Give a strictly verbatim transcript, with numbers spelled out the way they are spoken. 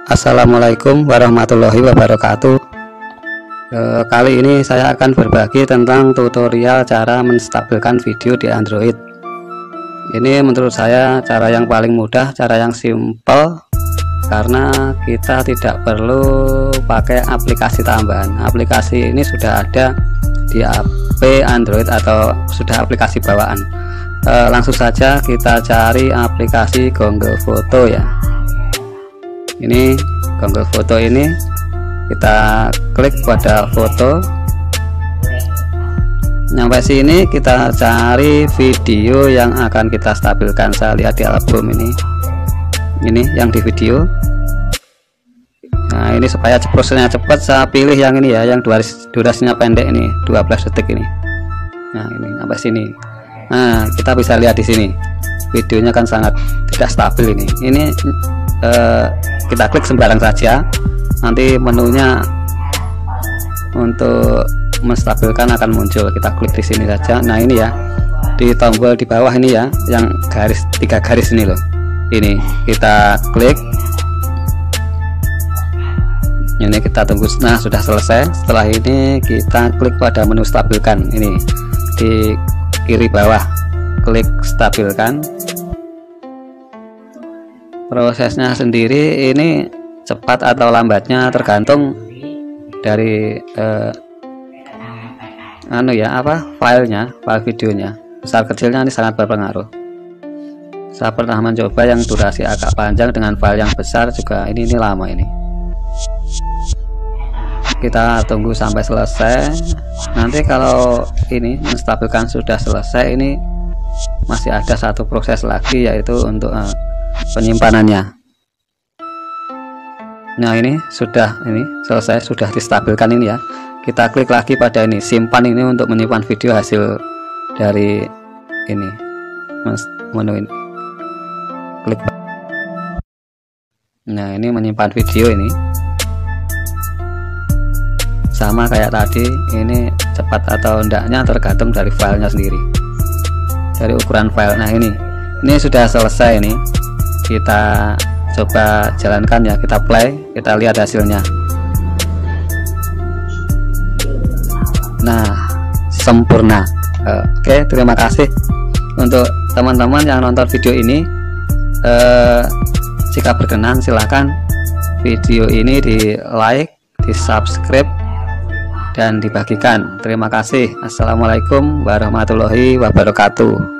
Assalamualaikum warahmatullahi wabarakatuh. e, Kali ini saya akan berbagi tentang tutorial cara menstabilkan video di Android. Ini menurut saya cara yang paling mudah, cara yang simple, karena kita tidak perlu pakai aplikasi tambahan. Aplikasi ini sudah ada di H P Android atau sudah aplikasi bawaan. e, Langsung saja kita cari aplikasi Google Foto ya. Ini Google Foto, ini kita klik pada foto. Sampai sini kita cari video yang akan kita stabilkan. Saya lihat di album ini, ini yang di video. Nah, ini supaya prosesnya cepat, saya pilih yang ini ya, yang durasinya pendek ini, dua belas detik ini. Nah, ini sampai sini. Nah, kita bisa lihat di sini videonya kan sangat tidak stabil ini. Ini eh, kita klik sembarang saja, nanti menunya untuk menstabilkan akan muncul. Kita klik di sini saja. Nah, ini ya, di tombol di bawah ini ya, yang garis tiga garis ini loh, ini kita klik. Ini kita tunggu. Nah, sudah selesai. Setelah ini kita klik pada menu stabilkan, ini di kiri bawah, klik stabilkan. Prosesnya sendiri ini cepat atau lambatnya tergantung dari eh, anu ya, apa filenya, file videonya, besar kecilnya ini sangat berpengaruh. Saya pernah mencoba yang durasi agak panjang dengan file yang besar juga, ini ini lama ini. Kita tunggu sampai selesai. Nanti kalau ini menstabilkan sudah selesai, ini masih ada satu proses lagi, yaitu untuk eh, penyimpanannya. Nah, ini sudah ini selesai, sudah distabilkan ini ya. Kita klik lagi pada ini simpan, ini untuk menyimpan video hasil dari ini menu ini. Klik. Nah, ini menyimpan video ini. Sama kayak tadi, ini cepat atau enggaknya tergantung dari filenya sendiri, dari ukuran file. Nah, ini ini sudah selesai ini. Kita coba jalankan ya, kita play, kita lihat hasilnya. Nah, sempurna. Oke, terima kasih untuk teman-teman yang nonton video ini. eh, jika berkenan silahkan video ini di like, di subscribe, dan dibagikan. Terima kasih. Assalamualaikum warahmatullahi wabarakatuh.